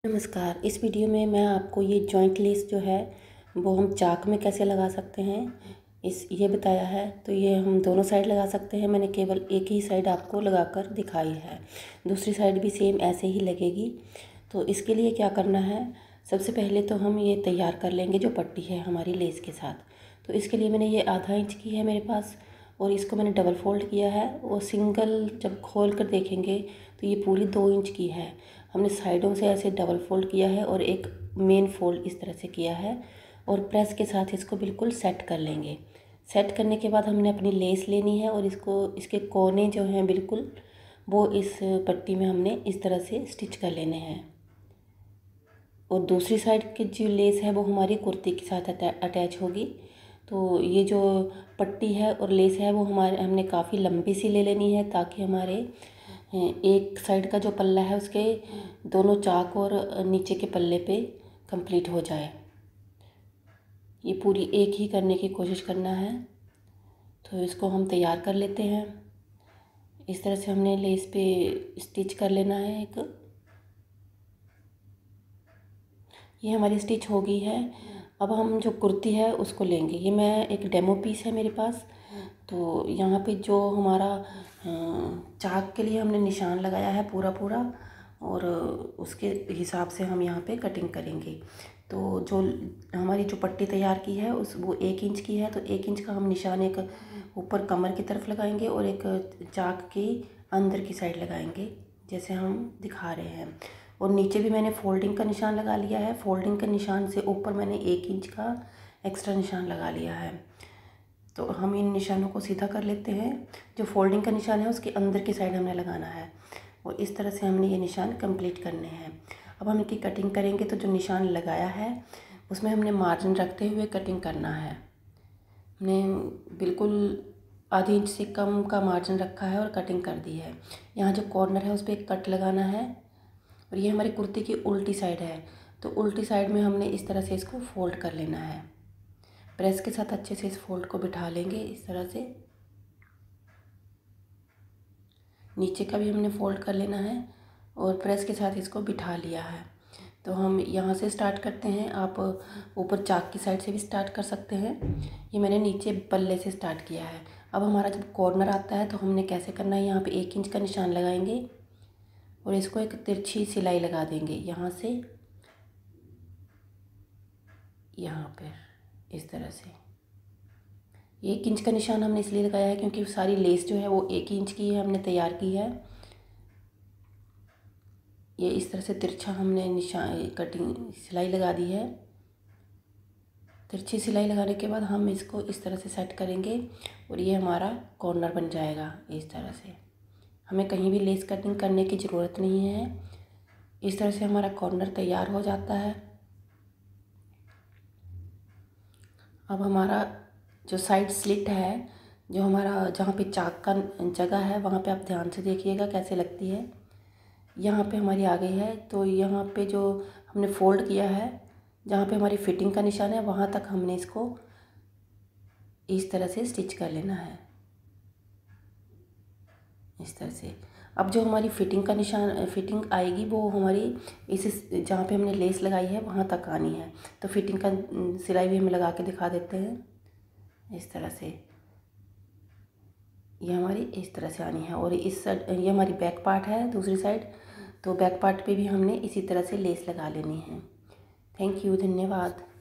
नमस्कार। इस वीडियो में मैं आपको ये जॉइंट लेस जो है वो हम चाक में कैसे लगा सकते हैं ये बताया है। तो ये हम दोनों साइड लगा सकते हैं। मैंने केवल एक ही साइड आपको लगाकर दिखाई है, दूसरी साइड भी सेम ऐसे ही लगेगी। तो इसके लिए क्या करना है, सबसे पहले तो हम ये तैयार कर लेंगे जो पट्टी है हमारी लेस के साथ। तो इसके लिए मैंने ये आधा इंच की है मेरे पास और इसको मैंने डबल फोल्ड किया है और सिंगल जब खोल कर देखेंगे तो ये पूरी 2 इंच की है। हमने साइडों से ऐसे डबल फोल्ड किया है और एक मेन फोल्ड इस तरह से किया है और प्रेस के साथ इसको बिल्कुल सेट कर लेंगे। सेट करने के बाद हमने अपनी लेस लेनी है और इसके कोने जो हैं बिल्कुल वो इस पट्टी में हमने इस तरह से स्टिच कर लेने हैं। और दूसरी साइड की जो लेस है वो हमारी कुर्ती के साथ अटैच होगी। तो ये जो पट्टी है और लेस है वो हमने काफ़ी लंबी सी ले लेनी है ताकि हमारे एक साइड का जो पल्ला है उसके दोनों चाक और नीचे के पल्ले पे कंप्लीट हो जाए। ये पूरी एक ही करने की कोशिश करना है। तो इसको हम तैयार कर लेते हैं। इस तरह से हमने लेस पे स्टिच कर लेना है एक। ये हमारी स्टिच हो गई है। अब हम जो कुर्ती है उसको लेंगे। ये मैं एक डेमो पीस है मेरे पास। तो यहाँ पे जो हमारा चाक के लिए हमने निशान लगाया है पूरा पूरा और उसके हिसाब से हम यहाँ पे कटिंग करेंगे। तो जो हमारी जो पट्टी तैयार की है वो 1 इंच की है। तो 1 इंच का हम निशान एक ऊपर कमर की तरफ लगाएंगे और एक चाक की अंदर की साइड लगाएंगे जैसे हम दिखा रहे हैं। और नीचे भी मैंने फोल्डिंग का निशान लगा लिया है। फोल्डिंग के निशान से ऊपर मैंने 1 इंच का एक्स्ट्रा निशान लगा लिया है। तो हम इन निशानों को सीधा कर लेते हैं। जो फोल्डिंग का निशान है उसके अंदर की साइड हमने लगाना है और इस तरह से हमने ये निशान कंप्लीट करने हैं। अब हम इनकी कटिंग करेंगे। तो जो निशान लगाया है उसमें हमने मार्जिन रखते हुए कटिंग करना है। हमने बिल्कुल आधी इंच से कम का मार्जिन रखा है और कटिंग कर दी है। यहाँ जो कॉर्नर है उस पर एक कट लगाना है और ये हमारी कुर्ती की उल्टी साइड है। तो उल्टी साइड में हमने इस तरह से इसको फोल्ड कर लेना है। प्रेस के साथ अच्छे से इस फोल्ड को बिठा लेंगे इस तरह से। नीचे का भी हमने फोल्ड कर लेना है और प्रेस के साथ इसको बिठा लिया है। तो हम यहाँ से स्टार्ट करते हैं। आप ऊपर चाक की साइड से भी स्टार्ट कर सकते हैं। ये मैंने नीचे पल्ले से स्टार्ट किया है। अब हमारा जब कॉर्नर आता है तो हमने कैसे करना है, यहाँ पे 1 इंच का निशान लगाएंगे और इसको एक तिरछी सिलाई लगा देंगे यहाँ से यहाँ पर इस तरह से। 1 इंच का निशान हमने इसलिए लगाया है क्योंकि सारी लेस जो है वो 1 इंच की है, हमने तैयार की है। ये इस तरह से तिरछा हमने निशान कटिंग सिलाई लगा दी है। तिरछी सिलाई लगाने के बाद हम इसको इस तरह से सेट करेंगे और ये हमारा कॉर्नर बन जाएगा इस तरह से। हमें कहीं भी लेस कटिंग करने की ज़रूरत नहीं है। इस तरह से हमारा कॉर्नर तैयार हो जाता है। अब हमारा जो साइड स्लिट है, जो हमारा जहाँ पे चाक का जगह है वहाँ पे आप ध्यान से देखिएगा कैसे लगती है। यहाँ पे हमारी आ गई है। तो यहाँ पे जो हमने फोल्ड किया है, जहाँ पे हमारी फिटिंग का निशान है वहाँ तक हमने इसको इस तरह से स्टिच कर लेना है इस तरह से। अब जो हमारी फिटिंग आएगी वो हमारी इस जहाँ पे हमने लेस लगाई है वहाँ तक आनी है। तो फिटिंग का सिलाई भी हम लगा के दिखा देते हैं इस तरह से। ये हमारी इस तरह से आनी है और इस साइड ये हमारी बैक पार्ट है दूसरी साइड। तो बैक पार्ट पे भी हमने इसी तरह से लेस लगा लेनी है। थैंक यू, धन्यवाद।